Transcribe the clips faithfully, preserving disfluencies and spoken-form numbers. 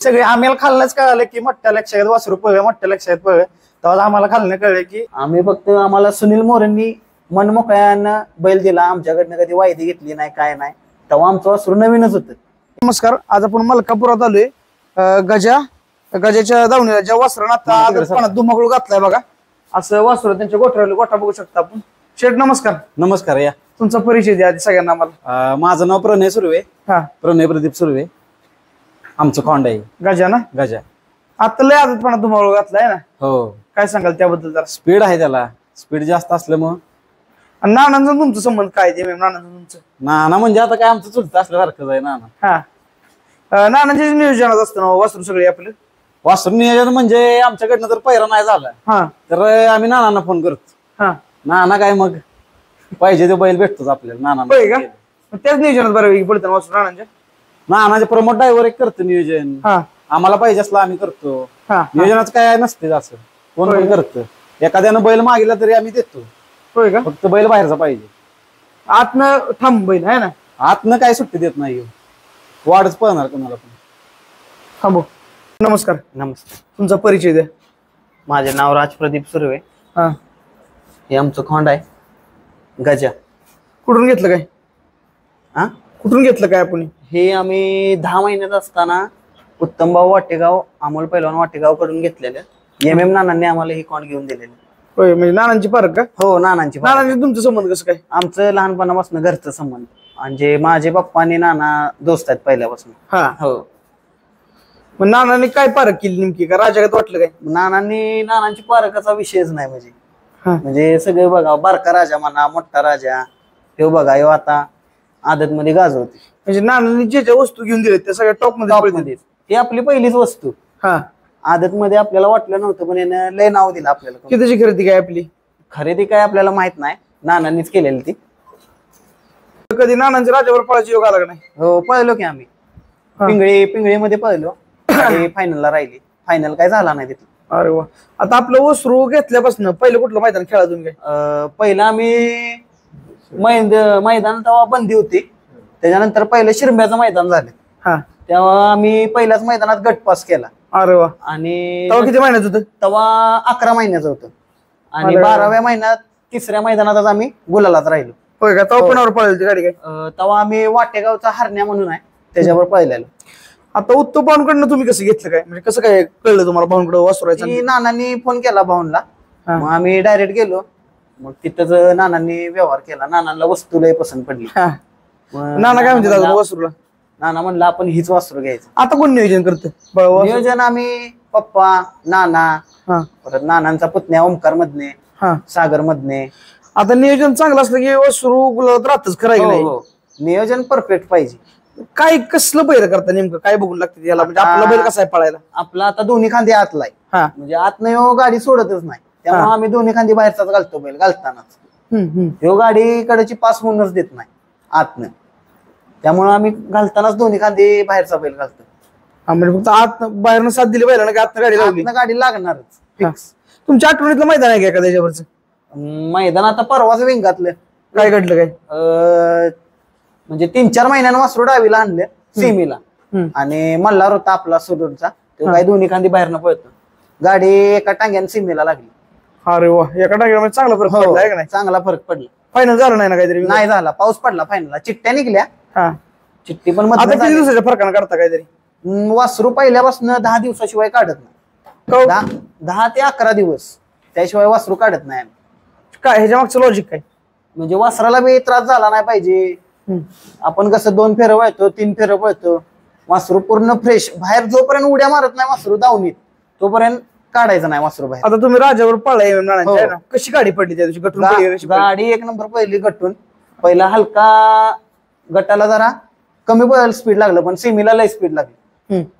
सगळे आम्हाला खाल्लंच कळलं की मोठ्या लक्षात वासरू पळवे मोठ्या लक्षात पळवे, तेव्हा आम्हाला खाल्लं कळलं की आम्ही फक्त आम्हाला सुनील मोरेंनी मन मोकळ्यानं बैल दिला, आमच्याकडनं कधी वायदी घेतली नाही काय नाही, तेव्हा आमचं वासरू नवीनच होतं. नमस्कार, आज आपण मलकापुरात आलोय. गजा गजाच्या दावणीला ज्या वासरानं आता आदतपणात धुमाकूळ घातलाय बघा, असं वासरू त्यांच्या गोठ्याला गोठा बघू शकता आपण. शेठ नमस्कार. नमस्कार. या तुमचा परिचय द्या आधी सगळ्यांना. आम्हाला माझं नाव प्रणय सुर्वे. हा, प्रणय प्रदीप सुर्वे. आमचं खोंड आहे गजा ना. गजा आता लय आदतपणात धुमाकूळ घातलाय ना. हो. काय सांगाल त्याबद्दल जरा? स्पीड आहे त्याला, स्पीड जास्त असल्यामुळं. आणि नानांचा तुमचा संबंध काय ते? नानांचं तुमचं नाना म्हणजे आता काय आमचं चुलतं असल्यासारखंच आहे नाना. हा, नानांच्या नियोजनात असतं ना वासरू सगळे आपलं. वासरू नियोजन म्हणजे आमच्याकडनं जर पहिरा नाही झाला हा तर आम्ही नानांना फोन करतो. हा, नाना काय मग पाहिजे ते बैल भेटतोच आपल्याला. नाना होय का? मग त्याच नियोजनात बऱ्यापैकी पडतं ना वासरू नानांच्या. नानाचे प्रमोट ड्रायव्हर एक करतो नियोजन. हा, आम्हाला पाहिजे असलं आम्ही करतो. हा, नियोजनाचं काय नसते असं, कोण पण करतं. एखाद्यानं बैल मागितला तरी आम्ही देतो. होय का? फक्त बैल बाहेरचा पाहिजे. आतनं थांब बैल आहे ना. आतनं काय सुट्टी देत नाही, वाढच पळणार कोणाला पण. थांबो. नमस्कार. नमस्कार. तुमचा परिचय द्या. माझे नाव राज प्रदीप सुर्वे. हा, हे आमचं खोंड आहे गजा. कुठून घेतलं काय? हा, कुठून घेतलं काय आपण? हे आम्ही दहा महिन्यात असताना उत्तमभाऊ वाटेगाव, अमोल पैलवान वाटेगाव कडून घेतलेलं. एम एम नानांनी आम्हाला ही खोंड घेऊन दिलेली. होय, म्हणजे नानांची पारख का? हो, नानांची. नानांची तुमचं संबंध कसं काय? आमचं लहानपणापासून घरचं संबंध, म्हणजे माझे पप्पा आणि नाना दोस्त आहेत पहिल्यापासून. हा, हो. मग नानांनी काय पारख केली नेमकी? का राजागत वाटलं काय? नानांनी नानांची पारखाचा विषयच नाही. म्हणजे हा, म्हणजे सगळे बघा, बारका राजा म्हणा, मोठा राजा, हे बघा, हे आता आदत मध्ये गाजवते. म्हणजे नानांनी जे ज्या वस्तू घेऊन दिल्या त्या सगळ्या टॉप मध्ये पडतील. ही आपली पहिलीच वस्तू. हा, आदत मध्ये आपल्याला वाटलं नव्हतं, पण यानं लय नाव दिलं आपल्याला. कितीची खरेदी काय आपली? खरेदी काय आपल्याला माहित नाही, नानांनीच केलेली ती. कधी नानांच्या राजावर पळायची योग आला का नाही? हो, पळलो की आम्ही. पिंगळी पिंगळीमध्ये पळलो आणि फायनलला राहिली. फायनल काय झाला नाही तिथं. अरे वा. आता आपलं वस्रू घेतल्यापासून पहिलं कुठलं मैदान खेळा तुम्ही काय? अं, पहिलं आम्ही मैद- मैदान तेव्हा बंदी होती. त्याच्यानंतर पहिलं शिरंब्याचं मैदान झालं. हा, तेव्हा आम्ही पहिल्याच मैदानात गट पास केला. अरे वा. आणि तेव्हा किती महिन्यात होतं? तेव्हा अकरा महिन्याचं होतं. आणि अरे वा. बाराव्या महिन्यात तिसऱ्या मैदानातच आम्ही गुलालात राहिलो. होय का? तेव्हा कोणावर पळाली ती गाडी काय? अं, तेव्हा आम्ही वाटेगावचा हरण्या म्हणून आहे, त्याच्यावर पळलेलो. आता उत्तम भाऊंकडनं तुम्ही कसं घेतलं काय? म्हणजे कसं काय कळलं तुम्हाला भाऊंकडे वासरायचं? ती नानांनी फोन केला भाऊंला. हा. मग आम्ही डायरेक्ट गेलो. मग तिथंच नानांनी व्यवहार केला. नानांना वस्तू लय पसंत पडली. मग नाना काय म्हणते म्हणला- वासरूला? नाना म्हणला आपण हीच वासरू घ्यायचं. आता कोण नियोजन करतं? नियोजन आम्ही पप्पा, नाना, हा, परत नानांचा पुतण्या ओमकार मधने, हा. सागर मधने. आता नियोजन चांगलं असलं की वासरू गुलाबात राहतच करायला हो, नाही. हो. नियोजन परफेक्ट पाहिजे. काय कसलं बैल करता नेमकं? काय बघून लागते त्याला? म्हणजे आपला बैल कसा आहे पळायला? आपला आता दोन्ही खांदे आतलाय, हा, म्हणजे आतनं ह्यो गाडी सोडतच नाही. त्यामुळे हा. आम्ही दोन्ही खांदी बाहेरचाच घालतो बैल घालतानाच. हम्म, हम्म. ह्यो गाडी कडेची पास होऊनच देत नाही आतनं. त्यामुळे आम्ही घालतानाच दोन्ही खांदी बाहेरचा बैल घालतो. हा, म्हणजे फक्त आत बाहेरनं साथ दिली बैलांना की आतनं गाडी लावली? आतनं गाडी लागणारच फिक्स. तुमच्या आठवणीतलं मैदान आहे का त्याच्यावरचं? मैदान आता परवाच विंगातलं. काय घडलं काय? अं, म्हणजे तीन चार महिन्यानं वासरू डावीला आणले सेमीला. हम्म. आणि मल्हार होता आपला सुरूरचा, तो काय दोन्ही खांदी बाहेरनं पळतो. गाडी एका टांग्यानं सीमेला लागली. अरे वा. एका टाक्यामध्ये चांगला फरक हो, पडला आहे का नाही? चांगला फरक पडला. फायनल झालं नाही ना काहीतरी? नाही झाला, पाऊस पडला फायनलला. चिठ्ठ्या निघल्या, हा. चिठ्ठी पण आता मधनं किती झाली. दिवसाच्या फरकानं करता काहीतरी? हम्म, वासरू पहिल्यापासून दहा दिवसाशिवाय काढत नाही. हो. दहा दहा ते अकरा दिवस त्याशिवाय वासरू काढत नाही आम्ही. काय ह्याच्या मागचं लॉजिक काय? म्हणजे वासराला बी त्रास झाला नाही पाहिजे. हम्म. आपण कसं दोन फेरं वळतो, तीन फेरं पळतो, वासरू पूर्ण फ्रेश. बाहेर जोपर्यंत उड्या मारत नाही वासरू दावणीत, तोपर्यंत काढायचं नाही वासरू बाहेर. आता तुम्ही राजावर पळाय हो. ना, कशी गाडी पडली त्या दिवशी? गटून पडली का कशी पडली? गाडी एक नंबर पहिली गटून. पहिला हलका गटाला जरा कमी स्पीड लागलं, पण सेमीला लय स्पीड लागली. हम्म.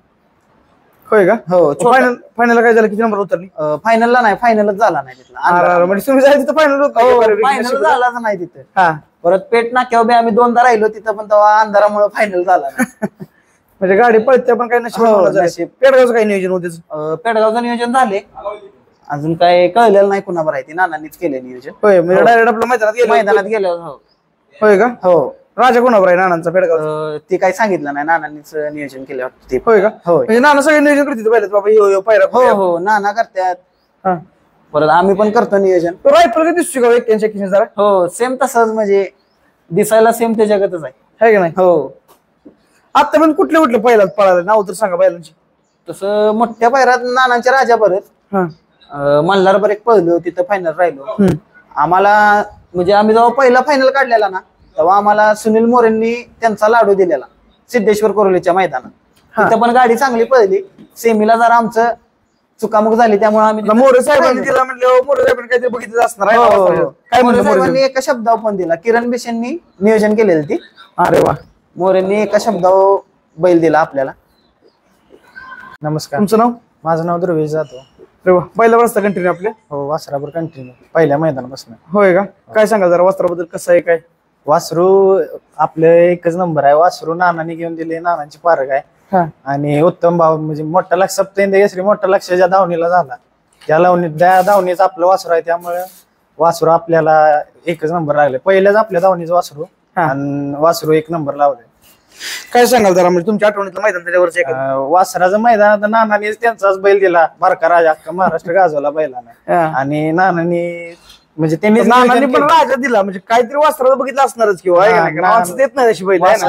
होय का? हो. फायनल फायनल काय झालं? किती नंबर उतरली? फायनलला नाही, फायनलच झाला नाही तिथला. अरे, अरे, म्हणजे तुम्ही जायचं फायनल फायनल झालाच नाही तिथं. हा, परत पेट नाक्यावर बी आम्ही दोनदा राहिलो तिथं, पण तेव्हा अंधारामुळे फायनल झाला नाही. म्हणजे गाडी पळते पण काही नशीब. हो, नशीब. पेडगावचं काही नियोजन होते? अं, पेडगावचं नियोजन झाले, अजून काय कळलेलं नाही कुणावर आहे. ती नानांनीच केले नियोजन. होय, म्हणजे डायरेक्ट आपल्या मैदानात गेलो? मैदानात गेलो. हो. होय का? हो. राजा कोणावर आहे नानांचा पेडगाव? अं, ते काही सांगितलं नाही, नानांनीच नियोजन केलं वाटतं ते. होय का? होय. म्हणजे नाना सगळे नियोजन करते पहिल्याच बाबा यो यो पायरा हो हो नाना करतात, हा. परत आम्ही पण करतो नियोजन. तो रायफल कधी दिसतो का एक्क्याऐंशी एक्क्याऐंशी जरा हो सेम तसंच, म्हणजे दिसायला सेम त्या जगातच आहे. आहे का नाही? हो आता पण कुठले कुठले पहिला पळाले नाव तर सांगा बैलांची. तसं मोठ्या पायरात नानांच्या राजा परत हा मल्हारभर एक पळलो, तिथं फायनल राहिलो. हम्म. आम्हाला म्हणजे आम्ही जेव्हा पहिला फायनल काढलेला ना, तेव्हा आम्हाला सुनील मोरेंनी त्यांचा लाडू दिलेला सिद्धेश्वर कोरोलीच्या मैदानात. तिथं पण गाडी चांगली पळली. सेमीला जरा आमचं चुकामुक झाली, त्यामुळे आम्ही तिथं मोरे साहेबांनी दिला म्हणलं मोरे साहेबांनी काहीतरी बघितलं असणार आहे. हो, हो, हो. काय मोरे म्हणलं मोरे साहेबांनी एका शब्दावर पण दिला. किरण बिशेंनी नियोजन केलेलं ती. अरे वा, मोरेंनी एका शब्दावर बैल दिला आपल्याला. नमस्कार, तुमचं नाव? माझं नाव ध्रुवेश जाधव. अरे वा, पहिला रस्ता कंटिन्यू आपले. हो वासराबर कंटिन्यू पहिल्या मैदानापासून. होय का? काय सांगाल जरा वस्त्राबद्दल कसं आहे काय? वासरू आपलं एकच नंबर आहे. वासरू नानाने घेऊन दिले, नानांची पारख आहे. हा आणि उत्तम भाव म्हणजे मोठा लक्ष सप्तेंद्र केसरी मोठा लक्ष ज्या धावणीला झाला त्या लावणी त्या धावणीच आपलं वासरू आहे, त्यामुळे वासरू आपल्याला एकच नंबर लागले. पहिल्याच आपल्या धावणीचं वासरू आणि वासरू एक नंबर लावले. काय सांगाल जरा म्हणजे तुमच्या आठवणीतलं मैदान त्याच्यावरचं एखादं? अं, वासराचं मैदान आता नानानेच त्यांचाच बैल दिला, बारका राजा अख्खा महाराष्ट्र गाजवला बैलाने. हा. आणि नानांनी म्हणजे त्यांनी नानांनी पण राजा दिला म्हणजे काहीतरी वस्त्राचं बघितलं असणारच किंवा आहे का नाही? हा, ना- माणसं देत नाही अशी बैल आहे ना.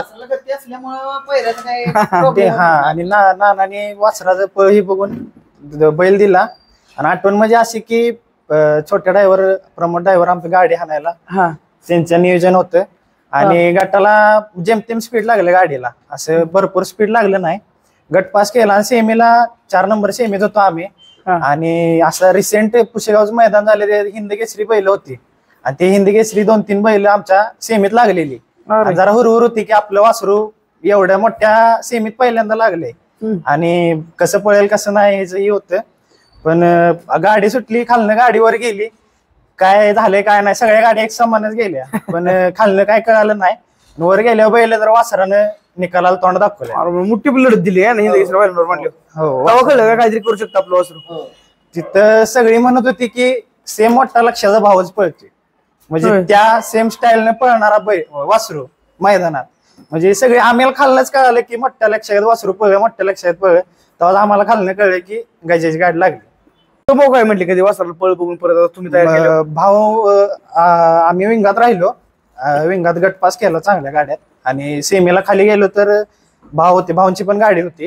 ते हा आणि ना नानाने वासराचं प- हे बघून द- बैल दिला. आणि आठवण म्हणजे अशी की अं, छोट्या ड्रायव्हर प्रमोद ड्रायव्हर आमची गाडी हाणायला हा त्यांचं नियोजन होतं. आणि गटाला जेमतेम स्पीड लागलं गाडीला, असं भरपूर स्पीड लागलं नाही. गट पास केला आणि सेमीला चार नंबर सेमीत होतो आम्ही. हा. आणि असं रिसेंट पुशेगावचं मैदान झाले ते हिंद केसरी बैल होती आणि ते हिंद केसरी दोन तीन बैल आमच्या सेमीत लागलेली. अरे. आणि जरा हुरहुर होती की आपलं वासरू एवढ्या मोठ्या सेमीत पहिल्यांदा लागले हम्म. आणि कसं पळेल कसं नाही ह्याचं हे होतं. पण अं, गाडी सुटली, खालनं गाडीवर गेली, काय झालंय काय नाही सगळ्या गाड्या एक समानच गेल्या. पण अं, खालनं काय कळालं नाही. वर गेल्यावर बैल तर वासरानं निकालाला तोंड दाखवलं. अरे मग मोठी लढत दिली आहे ना हिंदी बैलांवर म्हणलं. हो तेव्हा कळलं का काहीतरी करू शकतं आपलं वासरू? तिथं सगळी म्हणत होती की सेम मोठा लक्षाचा भावच पळतोय, म्हणजे होय. त्या सेम स्टाईलने पळणारा बैल वासरू मैदानात. म्हणजे सगळे आम्हाला खाल्लंच कळालं की मोठ्या लक्षात वासरू पळ मोठ्या लक्षात पळ. तेव्हा आम्हाला खाल्लं कळलं की गजाची गाडी लागली. तो भाऊ काय म्हटले कधी वासराला पळ बघून परत आता तुम्ही तयार केलं? अं, भाऊ अं, आ- आम्ही विंगात राहिलो, अं, विंगात गट पास केला चांगल्या गाड्यात. आणि सेमीला खाली गेलो तर भाऊ होते, भाऊंची पण गाडी होती.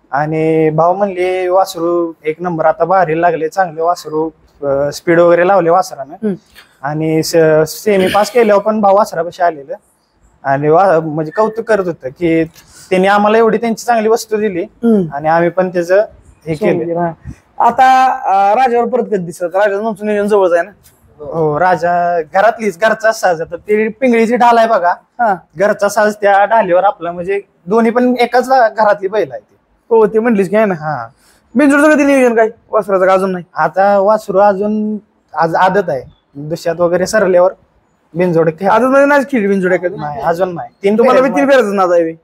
आणि भाऊ म्हणले वासरू एक नंबर आता बाहेर लागले, चांगले वासरू स्पीड वगैरे लावले वासरानं. हम्म. आणि सेमी पास केल्यावर पण भाऊ वासरापाशी आलेलं आणि वा- म्हणजे कौतुक करत होतं की त्यांनी आम्हाला एवढी त्यांची चांगली वस्तू दिली हम्म. आणि आम्ही पण त्याचं हे केलं. हा. आता अं, राजावर परत कधी दिसत? राजा तुमचं नियोजन जवळच आहे ना? हो राजा घरातलीच घरचा साज. आता ती पिंगळीची ढाल आहे बघा, हा घरचा साज त्या ढालीवर आपला म्हणजे दोन्ही पण एकाच घरातली बैल आहे ती. हो ते म्हणलीस की आहे ना. हा बिनजोडचं कधी नियोजन काय वासराचं का अजून नाही? आता वासरू अजून आज आदत आहे, दुष्यात वगैरे सरल्यावर बिनजोड खेळ अजून मध्ये नाही खेळली बिनजोड एखादी? नाही, अजून नाही. तीन तुम्हाला बी फेऱ्याच तीन फेरायचं नाद आहे बी.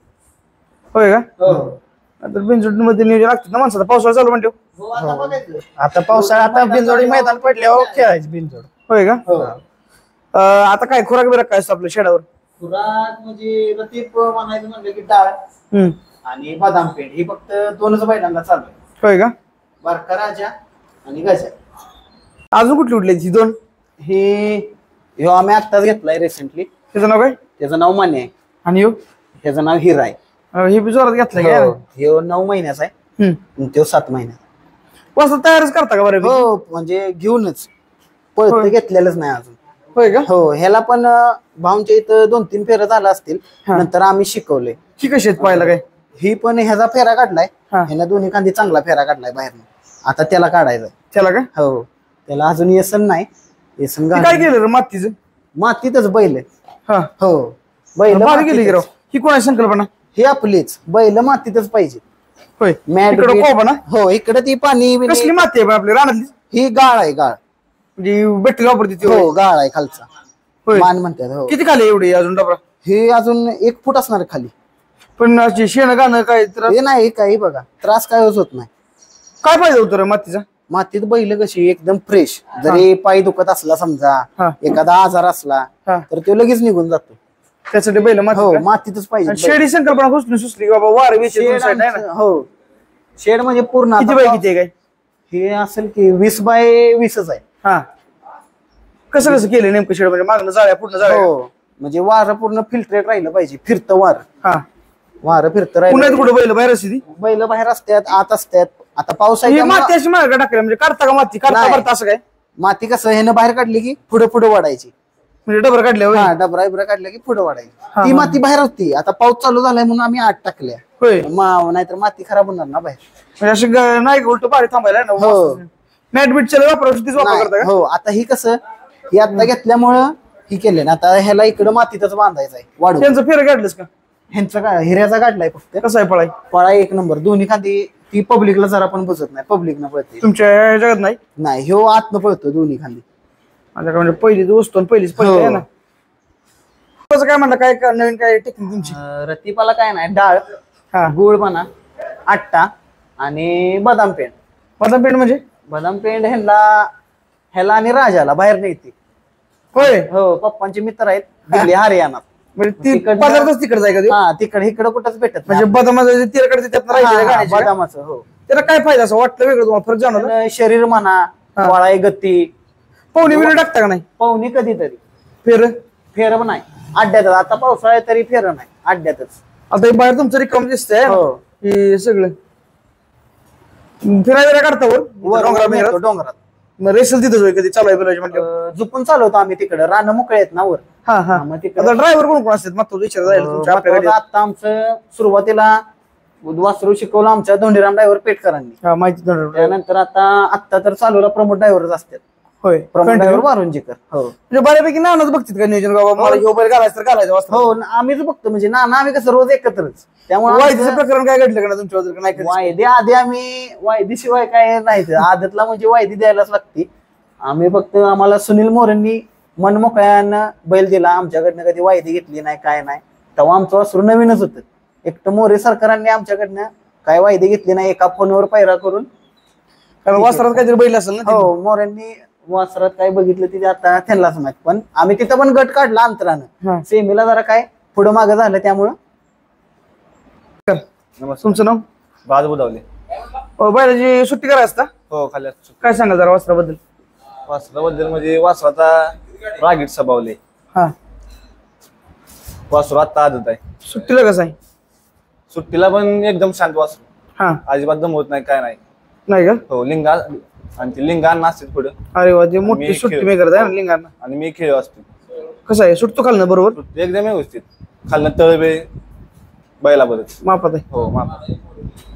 होय का? आता बिनजोड मध्ये नियोजन लागतं ना माणसाचा. पावसाळा चालू म्हणतो. माहिती. आता पावसाळा आता बिनजोडी मैदान पडल्यावर खेळायची बिनजोड. होय का? अं, आता काय खुराक बिराक काय असतं आपल्या शेडावर? खुराक म्हणजे रतीप म्हणायचं म्हणलं की डाळ हम्म. आणि बदाम पेंड ही फक्त दोनच बैलांना चालू आहे. होय का? बारका राजा आणि गजा. अजून कुठली कुठली ही दोन? हे ह्यो आम्ही आत्ताच घेतलाय रिसेंटली. त्याचं नाव काय? त्याचं नाव मान्य आहे, आणि ह्यो? त्याचं नाव हिरा आहे. अं, हे बी जोरात घेतलं काय? हो, ह्यो नऊ महिन्याचा आहे आणि तो सात महिन्याचा. वासर तयारच करता का बरं? हो म्हणजे घेऊनच पळत होय. घेतलेलंच नाही अजून. होय का? हो ह्याला पण अं, भाऊंच्या इथं दोन तीन फेऱ्या झाला असतील, हा. नंतर आम्ही शिकवले. ही कशी आहेत पाहायला काय? ही पण ह्याचा फेरा काढलाय, हा. ह्याला दोन्ही खांदी चांगला फेरा काढलाय बाहेर. आता त्याला काढायचा. त्याला काय? हो त्याला अजून येसन नाही. येसन हे काय घालून- केलं रे मातीचं? मातीतच बैल आहे. हा हो बैल भारी गेली की राव. मातीतच. ही कोणाची संकल्पना? ही आपलीच बैल मातीतच पाहिजे. होय. मॅट इकडं बीट- कोबा ना? हो इकडे ती पाणी बिणी- कसली माती आहे बा आपली रानातली? ही गाळ आहे गाळ. म्हणजे भेटली वापरते ती? होय. हो गाळ आहे खालचा. होय. मान म्हणतात. हो किती खाली एवढी अजून डबरा? हे अजून एक फूट असणार आहे खाली. पण अशी शेण गाणं काय तर हे नाही काही बघा त्रास काय होत नाही. काय पाहिजे होतं रे मातीचा? मातीत बैल कशी एकदम फ्रेश. जरी पाय दुखत असला समजा, हा. एखादा आजार असला हा. तर तो लगेच निघून जातो. त्यासाठी बैल हो माती मातीतच पाहिजे बैल. शेडी संकल्पना घुसली सुचली की बाबा वार वेचे शेड साईड आहे आमचं- ना. हो शेड म्हणजे पूर्ण किती आता बाय पाव- किती आहे काय हे असेल की वीस बाय वीसच आहे. हा कसं कसं केलं नेमकं शेड म्हणजे मागणं जाळ्या पूर्ण जाळ्या हो म्हणजे वारं पूर्ण फिल्ट्रेट राहिलं पाहिजे, फिरतं वार हा वारं फिरतं पुण्यात राहिलं. कुठं बैल बाहेर असते ती बैल बाहेर असतात, आत असतात. आता पाऊस आहे ही त्यामुळं माती अशी मार्ग टाकली म्हणजे काढता का माती काढता नाही. भरता असं काय माती कसं ह्यानं बाहेर काढली की पुढे पुढे वाढायची. म्हणजे डबर काढले होय हा डबरा इबरा काढला की पुढे वाढायची. हा, ती हा. माती बाहेर होती, आता पाऊस चालू झालाय म्हणून आम्ही आत टाकल्या. होय मा- नाहीतर माती खराब होणार ना बाहेर. म्हणजे असं ग- नाही उलट पाणी थांबायला आहे हो. ना मॅट बीट चल वापर तीच वापर नाही, करता का हो आता ही कसं ही आता घेतल्यामुळं ही केले ना, आता ह्याला इकडं मातीतच बांधायचं आहे वाढू. त्यांचं फेर काढलंस का ह्यांचं काय हिऱ्याचा काढलाय फक्त. कसं आहे पळाई पळा एक नंबर दोन्ही खांदी. ती पब्लिकला जरा पण बसत नाही, पब्लिकनं पळते. तुमच्या या जगात नाही नाही ह्यो आतनं पळतो दोन्ही खांदी. माझ्याकडे म्हणजे पहिलीच वस्तू आणि पहिलीच पहिली आहे ना कसं काय म्हणलं काय काय नवीन काय टेक्निक तुमची अं, रतीपाला काय नाही, डाळ हा गुळपणा आट्टा आणि बदाम पेंड. बदाम पेंट म्हणजे बदाम पेंड ह्याला ह्याला आणि राजाला बाहेर नेते. होय हो पप्पांचे मित्र आहेत दिल्ली हरियाणात. म्हणजे ती तिकडनं- पदार्थच तिकडे जाय का ते? हा तिकडे इकडे कुठंच भेटत म्हणजे नाही. बदामाचं जे तेल कडे त्यात हा, राहिलेलं हा, गाण्याचे का? बदामाचं हो. त्याला काय फायदा असं वाटलं वेगळं तुम्हाला फरक जाणवलं त्यानं शरीर म्हणा हा. वळाई गती पाहुणे बिणे टाकता का नाही पाहुणे कधीतरी फेर फेर पण नाही अड्ड्यातच. आता पावसाळा आहे तरी फेर नाही अड्ड्यातच. आता हे बाहेर तुमचं रिकाम दिसतंय ना? हो. हे सगळं फिरायला काढता वर वर डोंगरात वर नेतो बिंगरात? डोंगरात. मग रेसल तिथंच होय कधी चालू आहे फिरायची म्हणजे अं, झुपून चालवतो आम्ही तिकडं, रानं मोकळे आहेत ना वर. हा हा हा, मग तिकडं- आता ड्रायव्हर कोण कोण असतात मग तो विचार जायला तुमच्या आपल्या महत्वाचं गाडीत? आता आमचं सुरुवातीला वासरू शिकवलं आमच्या धोंडीराम ड्रायव्हर पेटकरांनी. हा माहिती driver. त्यानंतर आता आता तर चालूला प्रमोद ड्रायव्हरच असतात. होय प्रमोद Continue. ड्रायव्हर वारुंजीकर. हो म्हणजे बऱ्यापैकी नावच बघतात का नियोजन बाबा मला ह्यो बैल घालायचं तर घालायचं वाजता हो न- आम्हीच बघतो म्हणजे ना ना आम्ही कसं रोज एकत्रच. त्यामुळे वाईचं आमचं प्रकरण काय घडलं का ना तुमच्या बाजूला नाही कधी? वायदे आधी आम्ही वायदी शिवाय काय नाही ते. आदतला म्हणजे वायदी द्यायलाच लागते. आम्ही फक्त आम्हाला सुनील मोरेंनी मनमोकळ्यानं बैल दिला, आमच्याकडनं कधी वायदी घेतली नाही काय नाही. तेव्हा आमचं वासरू नवीनच होतं. एकटं मोरे सरकारांनी आमच्याकडनं काय वायदी घेतली नाही, एका फोनवर पैरा करून. कारण वासरात काहीतरी बैल असेल ना हो मोऱ्यांनी वासरात काय बघितलं ते आता त्यांनाच माहित. पण आम्ही तिथं पण गट काढला हा. अंतरानं. सेमीला जरा काय पुढं मागं झालं त्यामुळं. तुमचं नाव बाज बुदावले. अ, बैलाची सुट्टी करायचं असता हो खाली असतो. काय सांगा जरा वासराबद्दल वासराबद्दल म्हणजे वासराचा रागीट स्वभावले. हा वासरू आता आदत आहे. सुट्टीला कसं आहे सुट्टीला पण एकदम शांत वासरू, हा अजिबात दमवत नाही काय नाही. नाही का हो लिंगा आणि ते लिंगा असते पुढे अरे वा ते मोठी मी सुट्टी खेळ- मेकर आहे ना लिंगांना आणि मी खेळ असतो. कसं आहे सुटतो खालनं बरोबर एकदम व्यवस्थित खालनं तळबे बैला बरंच. मापात आहे हो माप